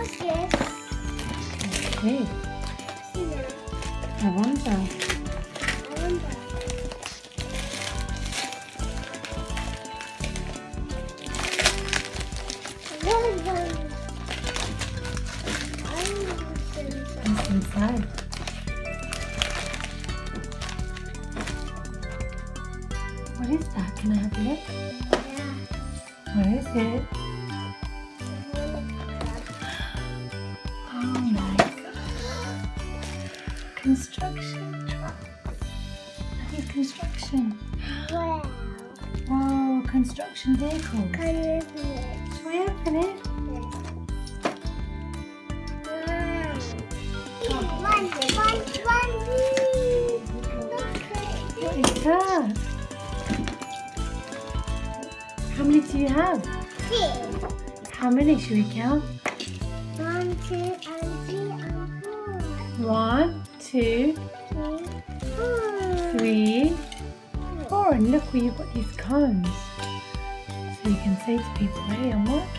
What's this? Okay. I wonder. What's inside? What is that? Can I have a look? Yeah. What is it? Oh nice. Construction trucks. I need construction. Wow. Whoa, construction vehicles. Can you open it? Shall we open it? What is that? How many do you have? 6. How many should we count? 1, 2, and 3, and 4. 1, 2, 3, 3, 4. And look where you've got these cones. So you can say to people, hey, I'm working.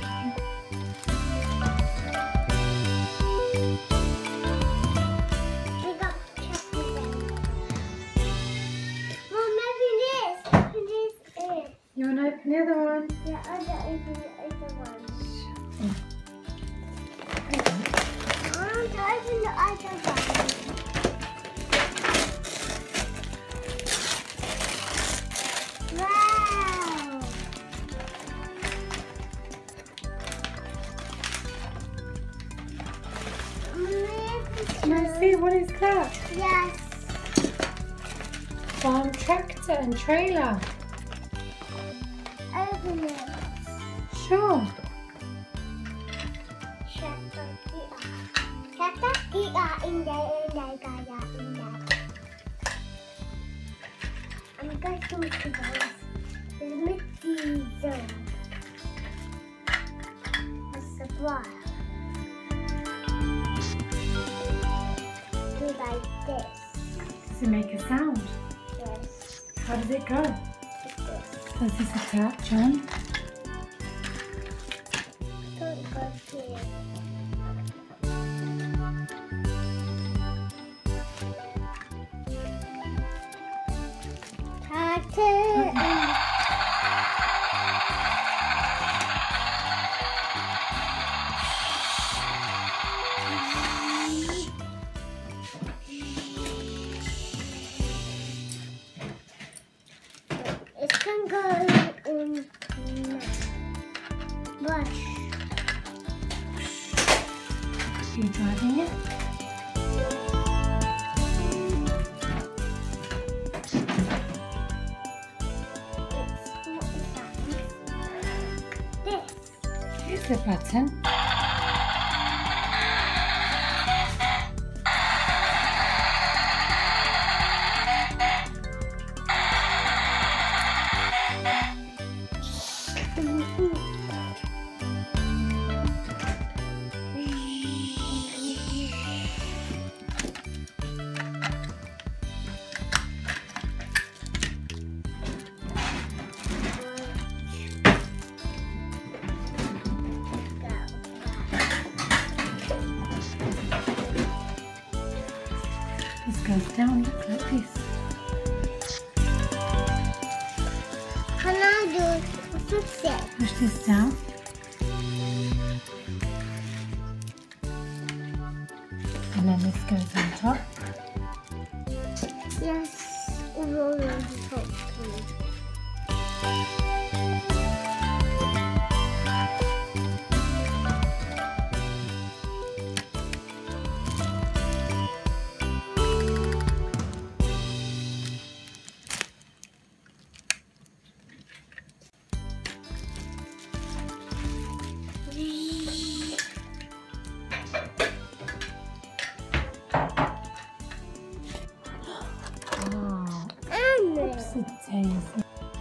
We got chocolate. Well, maybe this. This is. You want to open the other one? Yeah, I don't open the other one. I want to open the other one. Wow! Can I see? What is that? Yes. Farm tractor and trailer. Open it. Sure. I'm going to the Mickey Zone. A supply. Do like this. Does it make a sound? Yes. How does it go? Like this. Does this attach on? Don't go here. It can go in brush. Are you driving it? Here's the button. This goes down, look like this. Can I do fix it? Push this down. And then this goes on top. Yes, all on the top, please. Wow. And It's a daisy.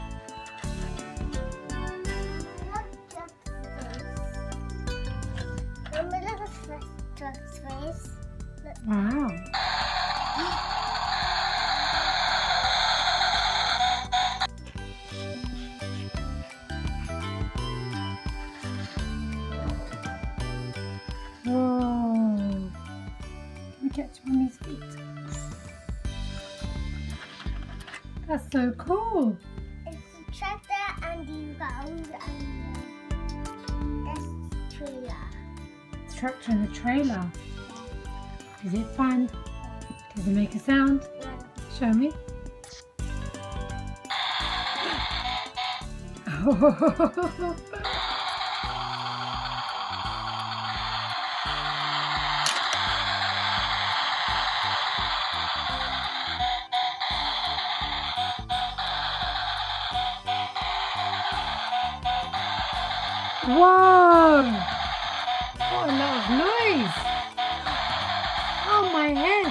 Wow. Whoa. catch Mummy's feet. That's so cool. It's the tractor and you goes and that's trailer. The tractor and the trailer. Is it fun? Does it make a sound? Yeah. Show me. Whoa! What a lot of noise! Oh, my head!